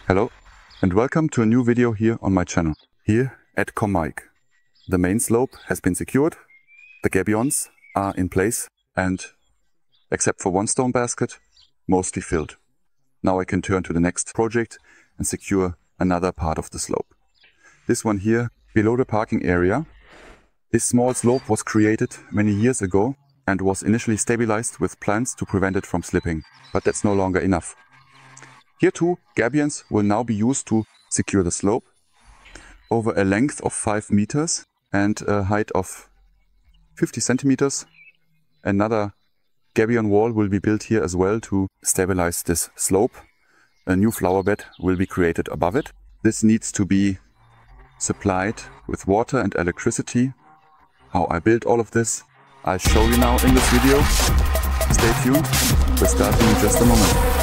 Hello and welcome to a new video here on my channel, here at commaik. The main slope has been secured, the gabions are in place and, except for one stone basket, mostly filled. Now I can turn to the next project and secure another part of the slope. This one here, below the parking area. This small slope was created many years ago and was initially stabilized with plants to prevent it from slipping, but that's no longer enough. Here too, gabions will now be used to secure the slope over a length of 5 meters and a height of 50 centimeters. Another gabion wall will be built here as well to stabilize this slope. A new flower bed will be created above it. This needs to be supplied with water and electricity. How I built all of this, I'll show you now in this video. Stay tuned, we're starting in just a moment.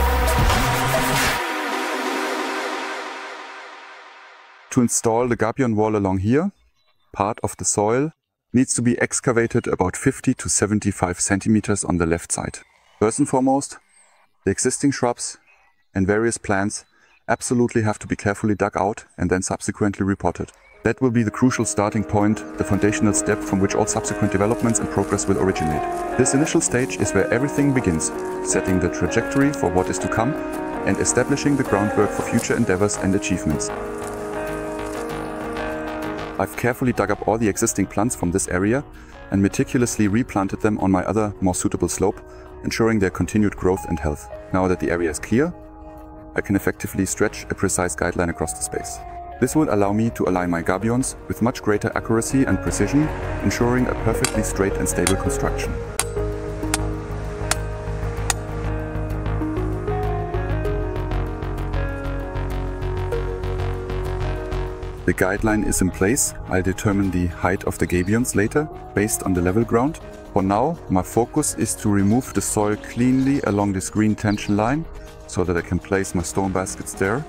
To install the gabion wall along here, part of the soil needs to be excavated about 50 to 75 centimeters on the left side. First and foremost, the existing shrubs and various plants absolutely have to be carefully dug out and then subsequently repotted. That will be the crucial starting point, the foundational step from which all subsequent developments and progress will originate. This initial stage is where everything begins, setting the trajectory for what is to come and establishing the groundwork for future endeavors and achievements. I've carefully dug up all the existing plants from this area and meticulously replanted them on my other, more suitable slope, ensuring their continued growth and health. Now that the area is clear, I can effectively stretch a precise guideline across the space. This will allow me to align my gabions with much greater accuracy and precision, ensuring a perfectly straight and stable construction. The guideline is in place. I'll determine the height of the gabions later, based on the level ground. For now, my focus is to remove the soil cleanly along this green tension line, so that I can place my stone baskets there.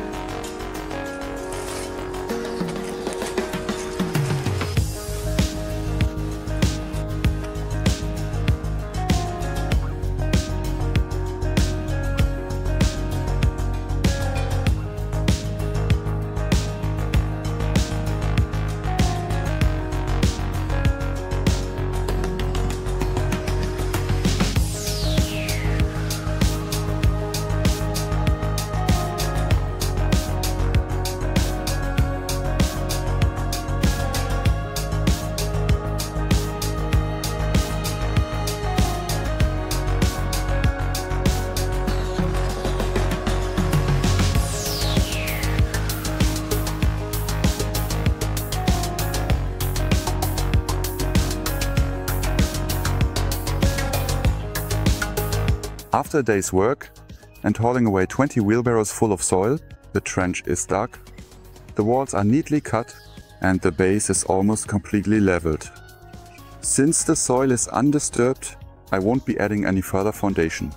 After a day's work and hauling away 20 wheelbarrows full of soil, the trench is dug, the walls are neatly cut and the base is almost completely leveled. Since the soil is undisturbed, I won't be adding any further foundation.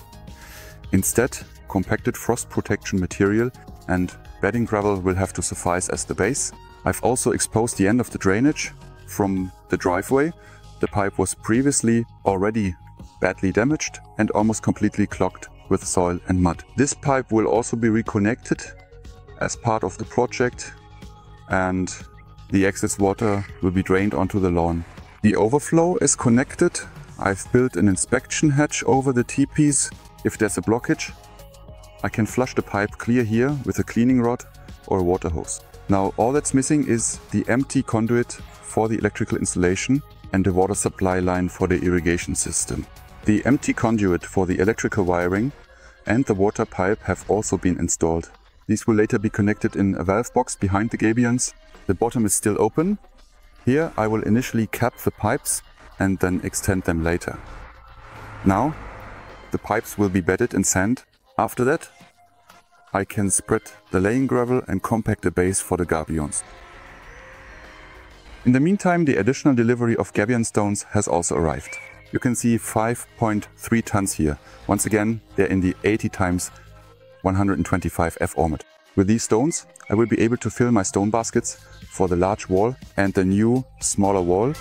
Instead, compacted frost protection material and bedding gravel will have to suffice as the base. I've also exposed the end of the drainage from the driveway. The pipe was previously already badly damaged and almost completely clogged with soil and mud. This pipe will also be reconnected as part of the project and the excess water will be drained onto the lawn. The overflow is connected. I've built an inspection hatch over the teepees. If there's a blockage, I can flush the pipe clear here with a cleaning rod or a water hose. Now all that's missing is the empty conduit for the electrical installation and the water supply line for the irrigation system. The empty conduit for the electrical wiring and the water pipe have also been installed. These will later be connected in a valve box behind the gabions. The bottom is still open. Here I will initially cap the pipes and then extend them later. Now the pipes will be bedded in sand. After that I can spread the laying gravel and compact the base for the gabions. In the meantime, the additional delivery of gabion stones has also arrived. You can see 5.3 tons here. Once again, they're in the 80 times 125 F ormet. With these stones, I will be able to fill my stone baskets for the large wall and the new, smaller wall.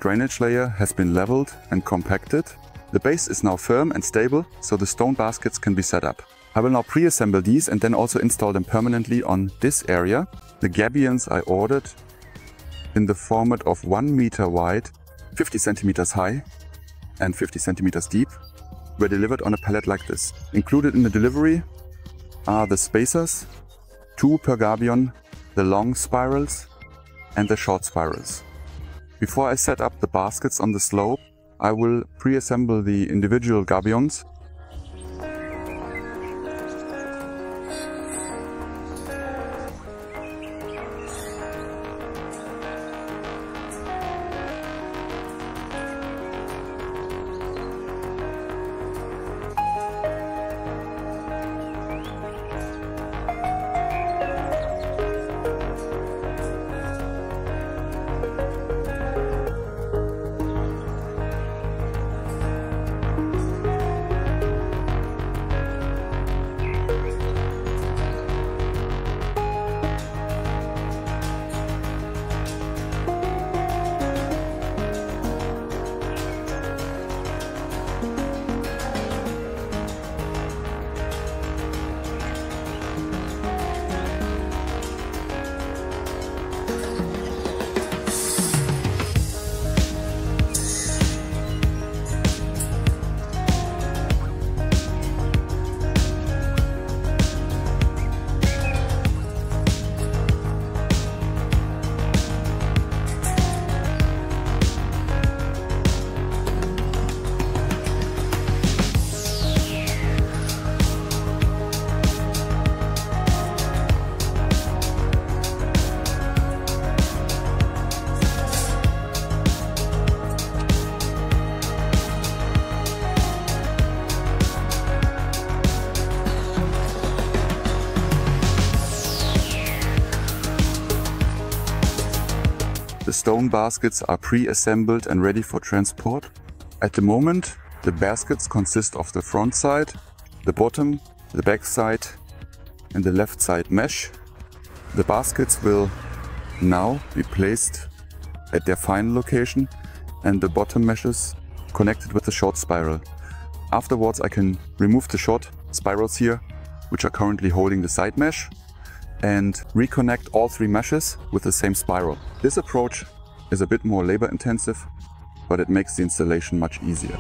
drainage layer has been leveled and compacted. The base is now firm and stable, so the stone baskets can be set up. I will now pre-assemble these and then also install them permanently on this area. The Gabions I ordered in the format of 1 meter wide, 50 centimeters high and 50 centimeters deep were delivered on a pallet like this. Included in the delivery are the spacers, 2 per Gabion, the long spirals and the short spirals. Before I set up the baskets on the slope, I will pre-assemble the individual Gabions. The stone baskets are pre-assembled and ready for transport. At the moment, the baskets consist of the front side, the bottom, the back side and the left side mesh. The baskets will now be placed at their final location and the bottom meshes connected with the short spiral. Afterwards I can remove the short spirals here, which are currently holding the side mesh, and reconnect all 3 meshes with the same spiral. This approach is a bit more labor intensive, but it makes the installation much easier.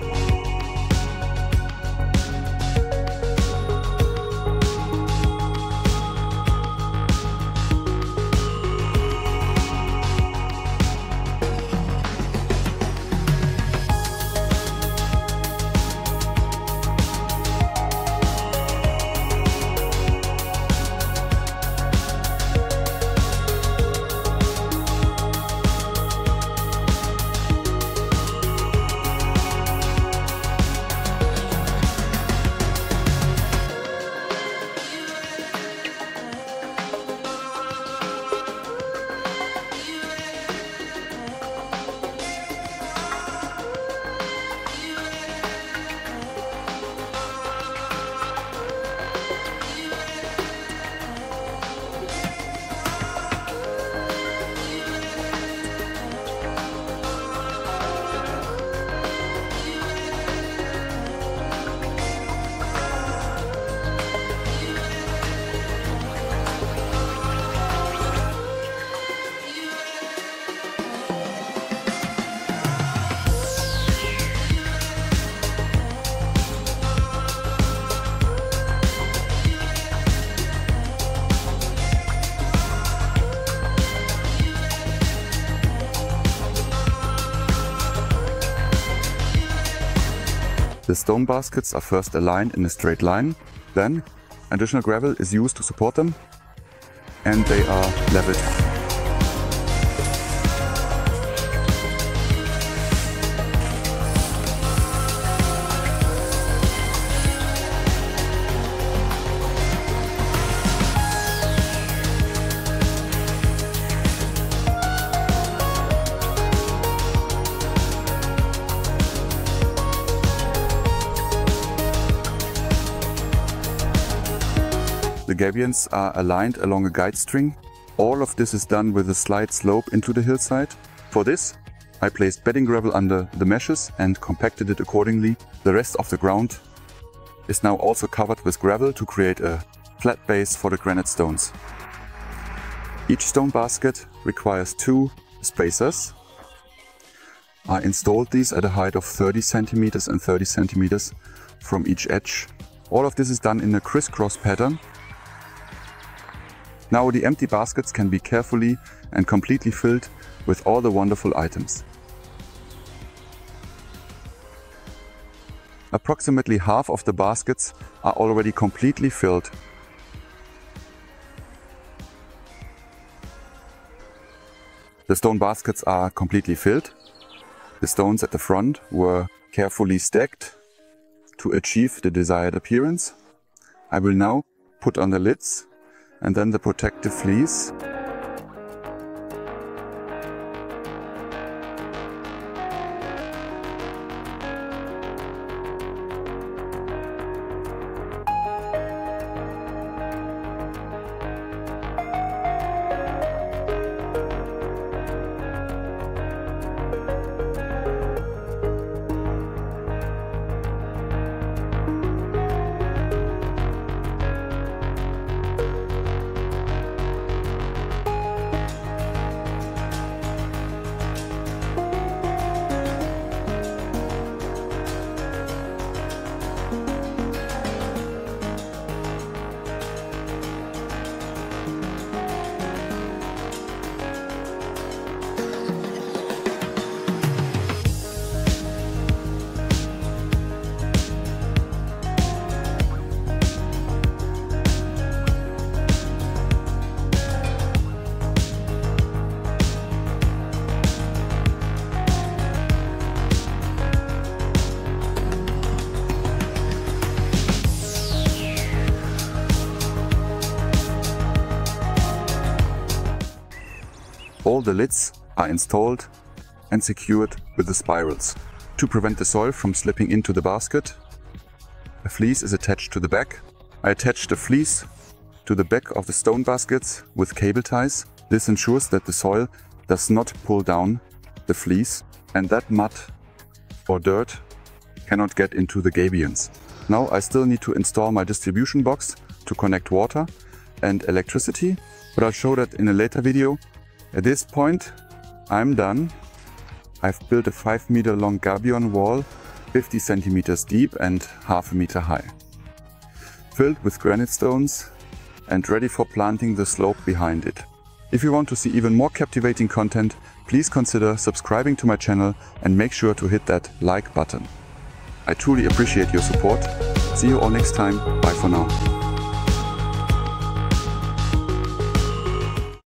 The stone baskets are first aligned in a straight line, then additional gravel is used to support them and they are leveled. The Gabions are aligned along a guide string. All of this is done with a slight slope into the hillside. For this, I placed bedding gravel under the meshes and compacted it accordingly. The rest of the ground is now also covered with gravel to create a flat base for the granite stones. Each stone basket requires 2 spacers. I installed these at a height of 30 centimeters and 30 centimeters from each edge. All of this is done in a crisscross pattern. Now the empty baskets can be carefully and completely filled with all the wonderful items. Approximately half of the baskets are already completely filled. The stone baskets are completely filled. The stones at the front were carefully stacked to achieve the desired appearance. I will now put on the lids and then the protective fleece. All the lids are installed and secured with the spirals. To prevent the soil from slipping into the basket, a fleece is attached to the back. I attach the fleece to the back of the stone baskets with cable ties. This ensures that the soil does not pull down the fleece and that mud or dirt cannot get into the gabions. Now I still need to install my distribution box to connect water and electricity, but I'll show that in a later video. At this point, I'm done. I've built a 5-meter long Gabion wall, 50 centimeters deep and half a meter high, filled with granite stones and ready for planting the slope behind it. If you want to see even more captivating content, please consider subscribing to my channel and make sure to hit that like button. I truly appreciate your support. See you all next time. Bye for now.